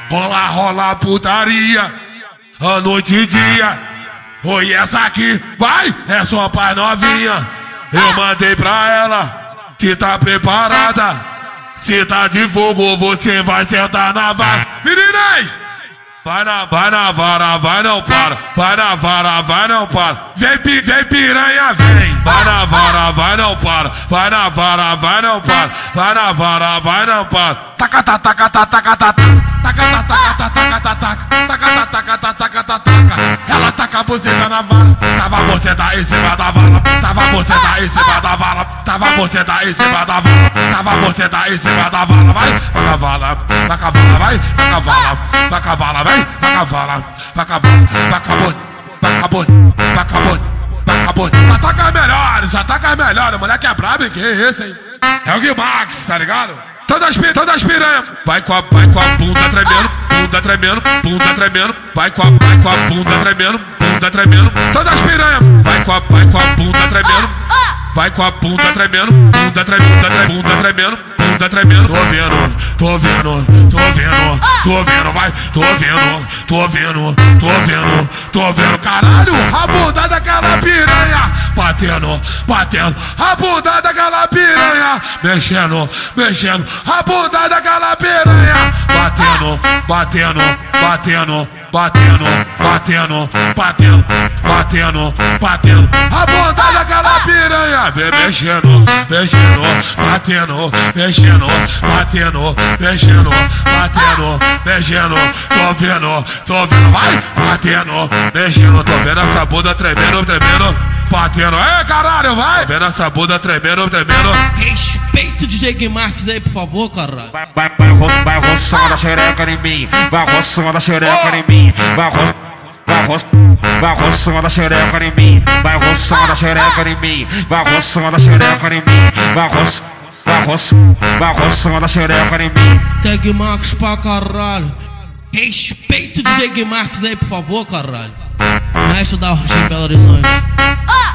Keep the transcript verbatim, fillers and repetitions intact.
Rola, rola putaria, a noite e dia. Oi, essa aqui, vai, é só pra novinha. Eu mandei pra ela, que tá preparada. Se tá de fogo, você vai sentar na vara. Meninas! Vai na, vai na vara, vai não para. Vai na vara, vai não para. Vem, pi, vem piranha, vem. Vai na vara, vai não para. Vai na vara, vai não para. Vai na vara, vai não para. Taca, taca, taca, taca, taca, taca. Taca, taca, taca, taca, taca, taca. Taca, taca, taca, taca, taca. Ela taca a buceta na vara. Tava a buceta em cima da vara. Tava a buceta em cima da vara. Tava a buceta em cima da vara. Tava a buceta em cima da vara. Vai, vai cavala, vai cavala, vai, vai cavala, vai cavala, vai, vai cavala, vai cavala, vai cabos, vai cabos, vai cabos, vai cabos. Já taca melhor, já taca melhor. O moleque é brabo, que é esse, hein? É o Guimax, tá ligado? Todas as todas piranha. Vai com a, vai com a bunda tremendo, bunda tremendo, bunda tremendo. Vai com a, vai com a bunda tremendo, bunda tremendo. Todas as piranha. Vai com a, vai com a bunda tremendo. Vai com a bunda tremendo, bunda tremendo, bunda tremendo, bunda tremendo. Tô vendo, tô vendo, tô vendo, tô vendo, vai, tô vendo, tô vendo, tô vendo, tô vendo. Caralho, a bunda daquela piranha. Batendo, batendo, a bunda daquela piranha. Mexendo, mexendo, a bunda daquela piranha. Batendo, batendo, batendo, batendo, batendo, batendo, batendo, batendo. A bunda daquela piranha. Mexendo, mexendo, batendo, mexendo, batendo, mexendo, batendo, mexendo. Tô vendo, tô vendo, vai, batendo, mexendo. Tô vendo essa bunda tremendo, tremendo, batendo. É, caralho, vai. Tô vendo essa bunda tremendo, tremendo. Respeita o D J Guimax aí, por favor, caralho. Vai, vai, vai, ro vai roçando a xereca em mim. Vai roçando a xereca em mim. Vai roçando. Vai, ro vai roçando a xereca em mim. Vai roçando a xereca em mim. Vai roçando a xereca em mim. Vai roçando, vai roçando, vai roçando a xereca em mim. D J Guimax pra caralho. Respeita o D J Guimax aí, por favor, caralho. O resto da Rocha em Belo Horizonte.